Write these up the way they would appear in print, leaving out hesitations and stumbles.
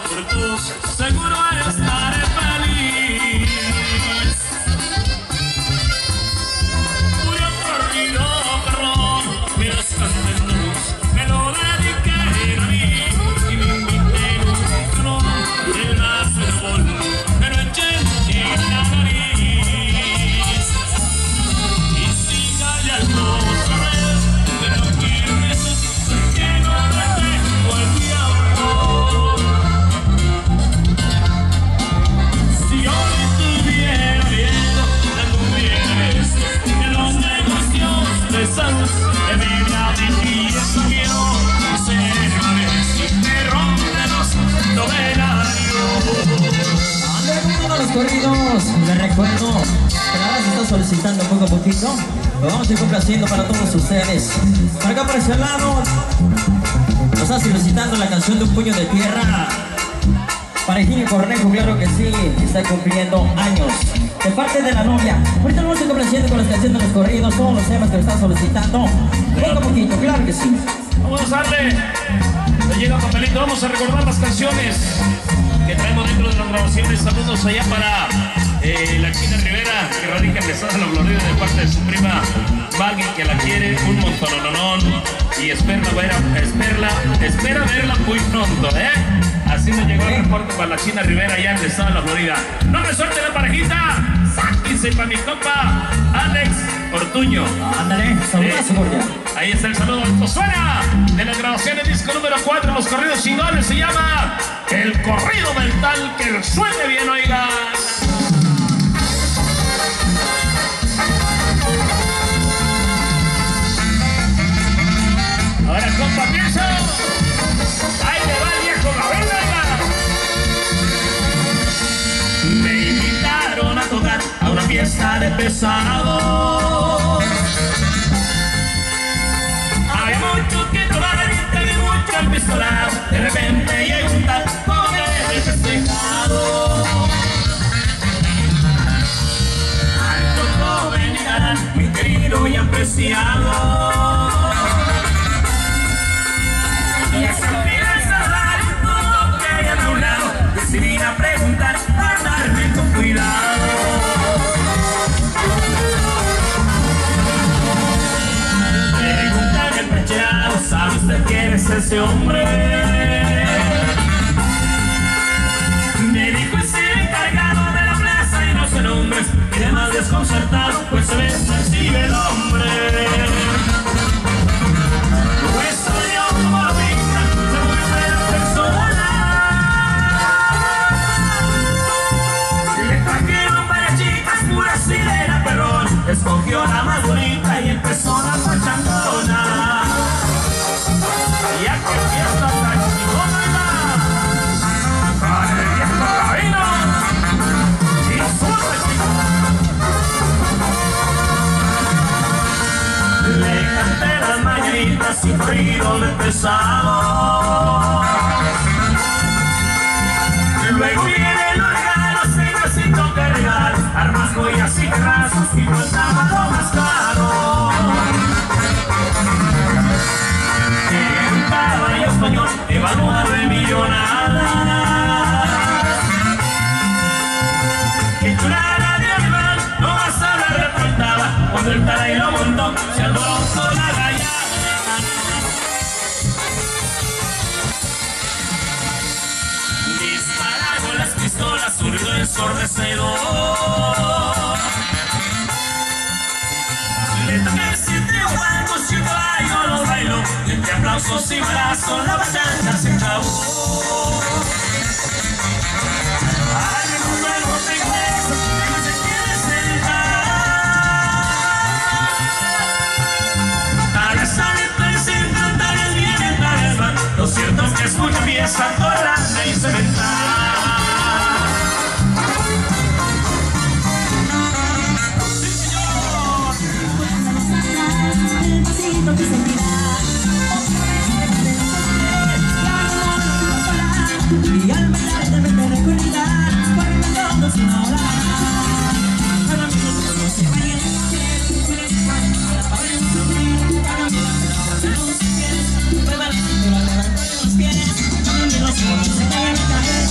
por tus, seguro estaré feliz. Puro corrido, perdón, me los cantos, me lo dediqué a mí. Y me invité en un de la fútbol, pero eché en la nariz. Y siga ya no saber de lo que es, que no le tengo el diablo. Si hoy tuviera miedo, también esto, de los negocios de salud, de mi vida y eso quiero ser Messi, me rompe los novenarios. Uno de los corridos, les recuerdo que nada se está solicitando poco a poquito. Lo vamos a ir complaciendo para todos ustedes. Por acá por ese lado nos está solicitando la canción de Un Puño de Tierra. Parejillo Cornejo, claro que sí, está cumpliendo años. De parte de la novia. Ahorita lo vamos a ir complaciendo con las canciones de los corridos, todos los temas que le están solicitando. Poco a poquito, claro que sí. Vamos a darle, le llega papelito, vamos a recordar las canciones que traemos dentro de las grabaciones. Saludos allá para la China Rivera, que radica en Estado de la Florida, de parte de su prima Maggie, que la quiere un montononón y espera verla muy pronto, Así nos llegó el reporte para la China Rivera allá en el Estado de la Florida. No me suelte la parejita, sáquense para mi compa Alex Ortuño. Ándale, saludazo cordial. Ahí está el saludo. Esto suena de las grabaciones disco número 4, los corridos chingones. Se llama El Corrido Mental. Que suene bien, oiga. Ahora, compa, pienso. Ahí le va el viejo Gabriel, oiga. Me invitaron a tocar a una fiesta de pesado. Hay mucho que tomar, te mucho al pistolar. De repente llega un tal con el festejado. Alto, joven y galán, muy querido y apreciado. Y esa fila de saludar y todo lo que hay a un lado, decidí a preguntar, a darme con cuidado. Pregúntame el percherado, ¿sabe usted quién es ese hombre? Me dijo es el encargado de la plaza y no sé nombres. Y demás desconcertado, pues se ve sencillo el hombre. Pues soy yo como lo pinta, se vuelve la persona. Le trajeron varias chicas puras y de la perrón. Escogió la más bonita y empezó la pachangona. Y a que fiesta tan chingona, con el viejo Gabino y su vecino. Le canté las mañanitas y corrido de pesado. Luego viene los regalos, señorcito que regal, armas, joyas y terrazos y no estaba lo más caro. Un caballo español evaluado de millonadas. Que chulada de animal, no vas a hablar de faltaba. Cuando el taray lo montó, se alborotó la gallada. Dispararon las pistolas, un ruido ensordecedor. Le toqué 7 guancos y un caballo los bailó. Y entre aplausos y brazos la batalla se acabó. Ay, mi cuerpo te hueso, que no se quiere sentar. A la sangre parece cantar el bienestar del mar. Lo cierto es que escucha pieza grande y cementar. Que sentirá y al bailar debe de recordar cuando todos una hora para mí no se vayan los pies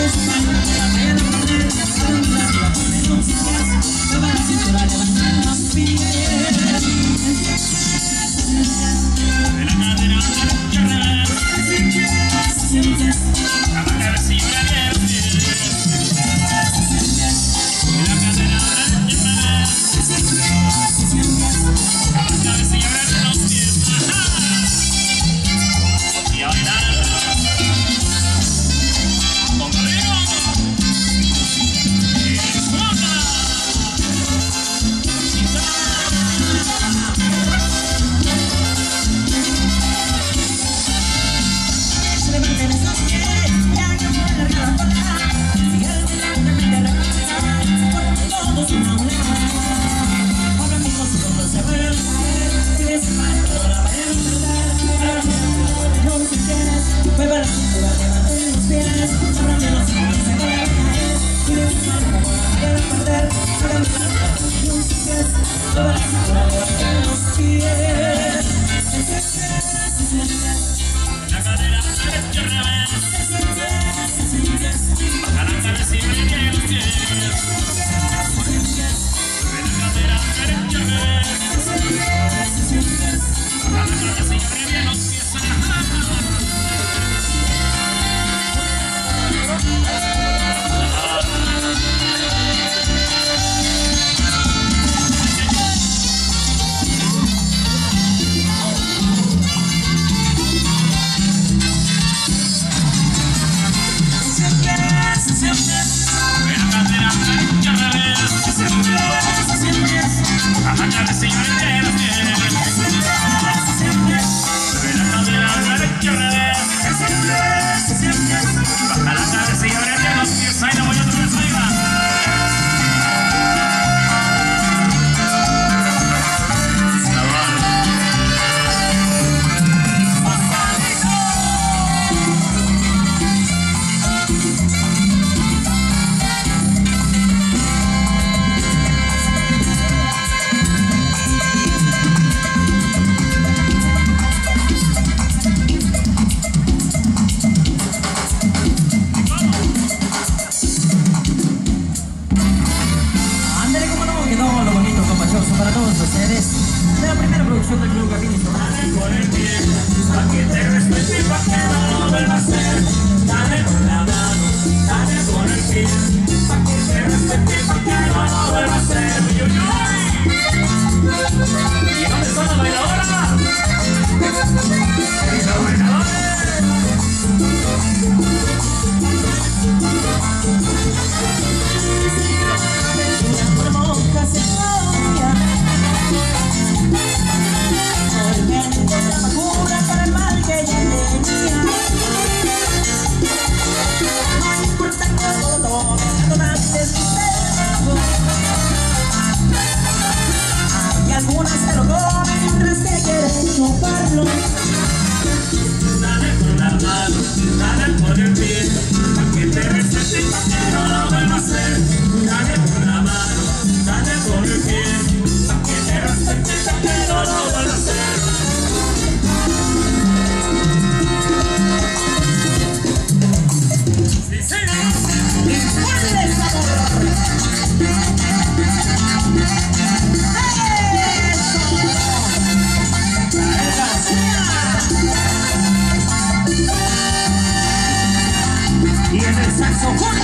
Para todos ustedes, de la primera producción del Club Gavini Sonora. Con el pie, pa' que te respete y pa' que no lo vuelva a hacer. Dale con la mano, dale con el pie, pa' que te respete y pa' que no lo vuelva a hacer. ¡Uy, uy, uy! ¿Y dónde están las bailadoras? ¡Y los bailadores! Algunas se lo comen mientras que quieren chuparlo. Dale con la mano, dale con el pie, pa' que te respete y pa' que no lo vuelva a hacer. Dale con la mano, dale con el pie, pa' que te respete y pa' que no lo vuelva a hacer. Sí, señor. Y ponle el sabor. Y en el saxofón.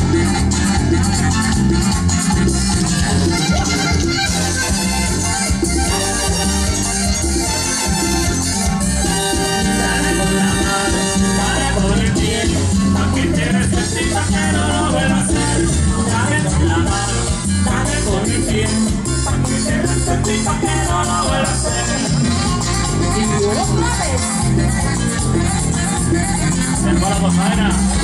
Dale con la mano, dale con el pie, pa' que te respete y pa' que no lo vuelva a hacer. Dale con la mano, dale con el pie, pa' que te respete y pa' que no lo vuelva a hacer. Y vos sabes. Se fue la posadera.